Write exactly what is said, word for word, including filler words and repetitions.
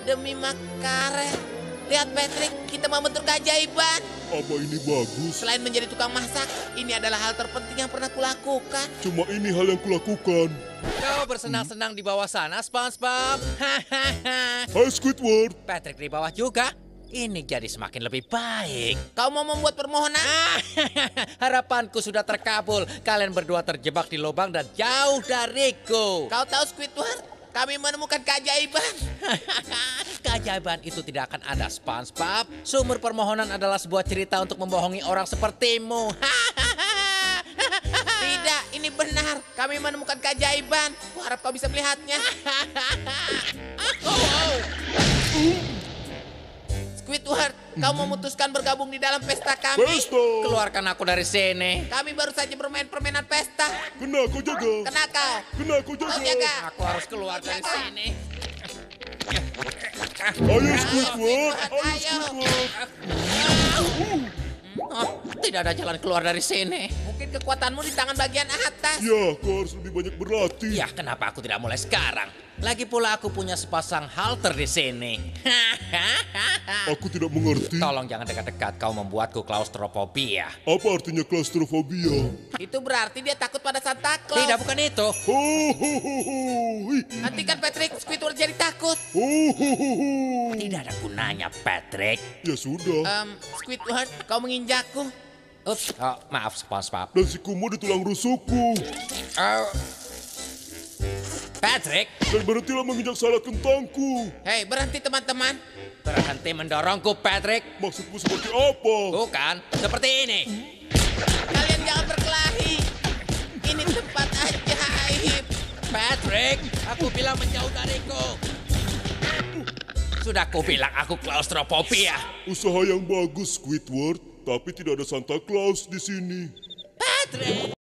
demi makaret. Lihat Patrick, kita membentuk keajaiban. Apa ini bagus? Selain menjadi tukang masak, ini adalah hal terpenting yang pernah kulakukan. Cuma ini hal yang kulakukan. Kau bersenang-senang di bawah sana, SpongeBob. Hahaha. Hai Squidward. Patrick di bawah juga. Ini jadi semakin lebih baik. Kau mau membuat permohonan? Harapanku sudah terkabul. Kalian berdua terjebak di lubang dan jauh dariku. Kau tahu Squidward? Kami menemukan keajaiban. Keajaiban itu tidak akan ada, SpongeBob. Sumber permohonan adalah sebuah cerita untuk membohongi orang sepertimu. Tidak, ini benar. Kami menemukan keajaiban. Kuharap kau bisa melihatnya. Squidward, kau memutuskan bergabung di dalam pesta kami. Pesta. Keluarkan aku dari sini. Kami baru saja bermain permainan pesta. Kena kau jaga. Kena kau. Kena kau Kau jaga. jaga. Aku harus keluar dari sini. Ayo Squidward. Ayo Ayo. Squidward. Oh, tidak ada jalan keluar dari sini. Mungkin kekuatanmu di tangan bagian atas. Ya, kau harus lebih banyak berlatih. Ya, kenapa aku tidak mulai sekarang? Lagi pula aku punya sepasang halter di sini. Aku tidak mengerti. Tolong jangan dekat-dekat, kau membuatku klaustrofobia. Apa artinya klaustrofobia? Itu berarti dia takut pada Santa Claus. Tidak, bukan itu. Ho, ho, ho, ho. Ih. Hentikan Patrick, Squidward jadi takut. Ho, ho, ho, ho. Tidak ada gunanya, Patrick. Ya sudah. Um, Squidward, kau menginjakku. Ups, oh, maaf, SpongeBob. Dan si Kumo di tulang rusukku. Oh. Patrick, Dan berhentilah menginjak salat kentangku. Hei, berhenti teman-teman. berhenti mendorongku, Patrick. Maksudmu seperti apa? Bukan, seperti ini. Kalian jangan berkelahi. Ini tempat ajaib. Patrick, aku bilang menjauh dariku. Sudah aku bilang aku klaustrofobia. Usaha yang bagus, Squidward. Tapi tidak ada Santa Claus di sini. Patrick.